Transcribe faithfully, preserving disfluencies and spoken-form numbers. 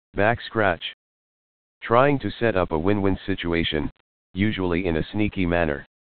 Backscratch. Trying to set up a win-win situation, usually in a sneaky manner.